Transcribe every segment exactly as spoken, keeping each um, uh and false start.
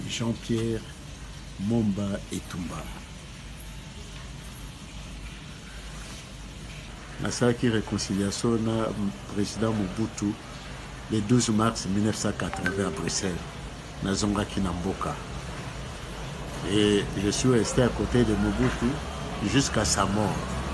Jean-Pierre Momba Etumba. Nassaki réconciliation na président Mobutu le douze mars mille neuf cent quatre-vingts à Bruxelles, na Zonga Kinamboka. Et je suis resté à côté de Mobutu jusqu'à sa mort.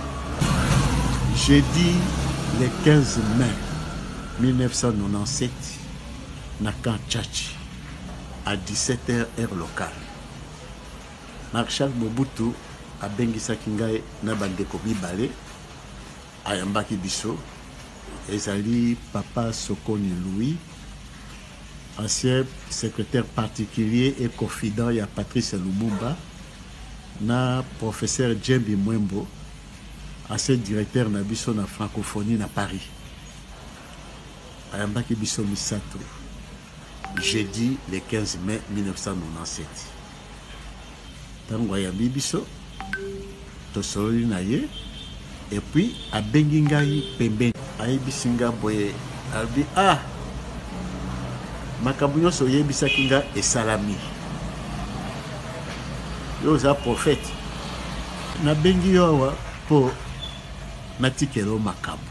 Jeudi le quinze mai mille neuf cent quatre-vingt-dix-sept, na Kanchachi, à dix-sept heures heure locale. Marshal Mobutu a bengisaki ngai na bandeko mibale ayambaki biso ezali Papa Sokoni Louis, ancien secrétaire particulier et confident ya Patrice Lumumba, na professeur Djembi Mwembo, ancien directeur na biso na francophonie na Paris. Ayambaki biso misato jeudi le quinze mai mille neuf cent quatre-vingt-dix-sept. Tango ayambi biso tosololi na ye et puis abengi ngai pembeni ayebisi nga boye albi ah makambo nyonso oyebisaki nga esalami yo oza prophète nabengi yo awa mpo natikela yo makambo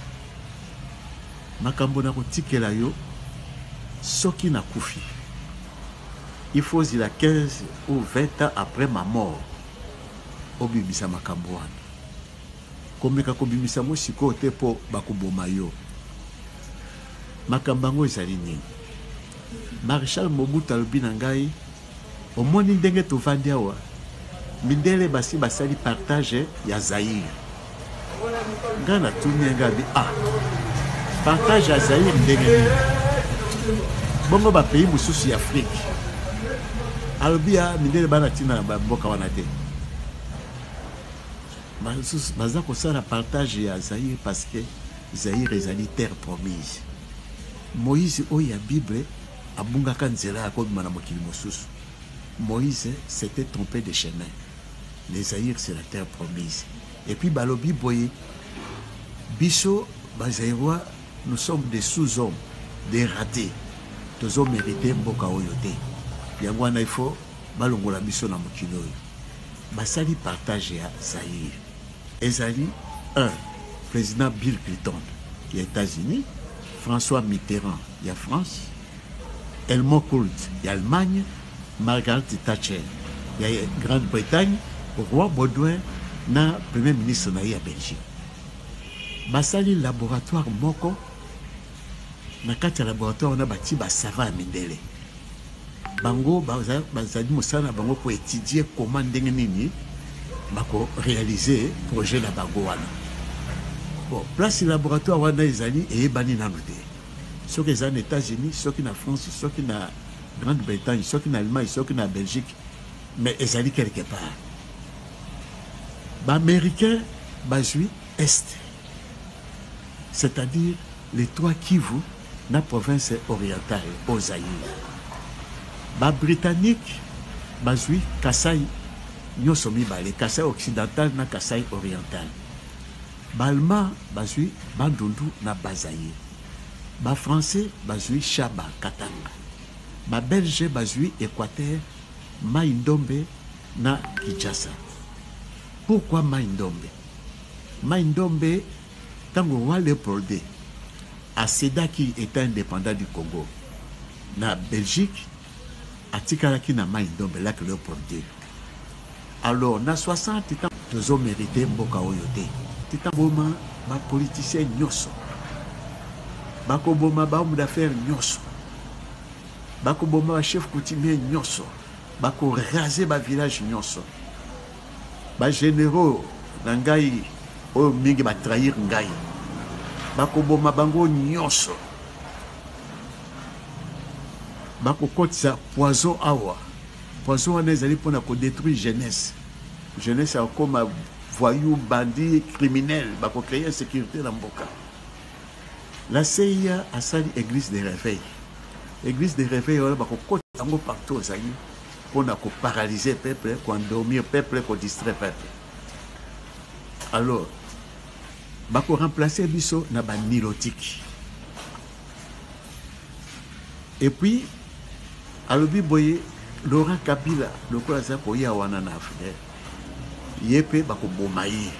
makambo nakotikela yo soki nakufi il faut zila quinze ou vingt ans après ma mort obimisa makambo wana komeka kobimisa mo sikoyo te mpo bakoboma yo makambo yango ezali nini. Marshal Mobutu alobi na ngai omoni ndenge tovandi awa mindele basi basali partage ya Zaïre. Ngai natuni ngai abi ah partage ya Zaïre ndenge nini bongo bapays mosusu ya Afrique alobi ya mindele bana tina na bamboka wana te baza kosala partage ya Zaïre parce que Zaïre ezali terre promise. Moïse oyo ya Bible abungaka nzela akobima na mokili mosusu. Moïse s'était trompé de chemin. Les Zaïre c'est la terre promise. Et puis balobi boye biso bazaïrois nous sommes des sous-hommes, des ratés. Tozo mérité mboka oyo te. Yango wana il faut balongola biso na mokili oyo. Basali partage ya Zaïre. Ezali un président Bill Clinton qui est États-Unis, François Mitterrand il y a France, Helmut Kohl il y a Allemagne, Margaret Thatcher il y a Grande-Bretagne, Roi Baudouin na premier ministre na ya Belgique. Basali laboratoire moko na kati ya laboratoire na bati ba savant mindele. Bango bazali mosala bango pour étudier comment ndenge nini bako réaliser projet na bango wana. Bon, place laboratoire wana ezali eyebani nanu te. Soki ezali na États-Unis, soki na France, soki na Grande-Bretagne, soki na Allemagne, soki na Belgique, mais ezali quelque part. Ba américain bazui est. C'est-à-dire les trois Kivu na province orientale au Zaïre. Ba britannique bazui Kasai nyoso mibale, Kasai occidental na Kasai oriental. Ba allemand bazui Bandundu na Bazaïre. Ba français bazui Chaba Katanga. Ba belge bazui Équateur Mai-Ndombe na Kinshasa. Pourquoi Mai-Ndombe? Mai-Ndombe tango roi Léopold a cédé qui était indépendant du Congo na Belgique atikalaki na Mai-Ndombe là que Léopold. Alors na soixante ans nous avons mérité mboka oyo te. Tita boma ba politicien nyoso. Bako boma ba homme d'affaires nyoso. Bako boma ba chef coutumier nyoso. Bako raser ba village nyoso. Ba généraux na ngai oyo mingi ba trahir ngai. Bako boma bango nyoso. Bako kotisa poison awa. Poison wana ezali pona ko détruire jeunesse. Jeunesse a comme voyou, bandit, criminel, bako créer insécurité dans mboka. La C I A a sali église de réveil. Église de réveil wala bako kotango partout au Zaïre pona ko paralyser peuple, ko endormir peuple, ko distraire peuple. Alors bako remplacer biso na ba nilotique. Et puis alobi boye Laurent Kabila lokola za koya wana na Afrique yepe bakoboma ye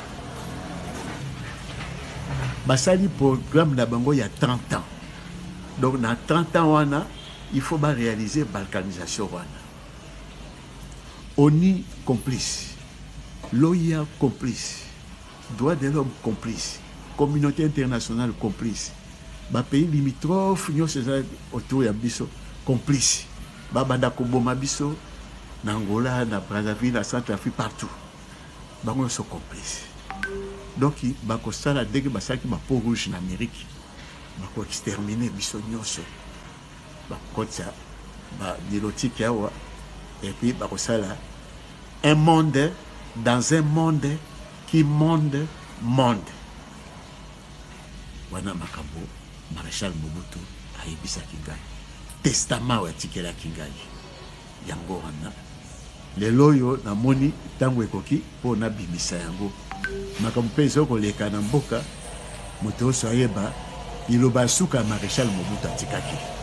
basali programme na bango ya trente ans. Donc na trente ans wana il faut ba réaliser balkanisation wana. ONU complice, l'O I A complice, droits de l'homme complice, communauté internationale complice, ba pays limitrophes nyonso autour ya biso complice. Babanda koboma biso na Angola, na Brazzaville, na Centrafrique, partout. Bango sont complices. Donc bako sala dès que basaki ma peau rouge en Amérique, bako exterminer biso nyonso. Bako ça ba nilotique yawa et puis bako sala un monde dans un monde qui monde monde. Wana makambo Maréchal Mobutu ayebisa kingai. Testament wa tikela kingai yango wana lelo yo na moni tango ekoki po na bimisa yango makambo pezo ko leka na mboka moto so ayeba iloba suka Maréchal Mobutu atikaki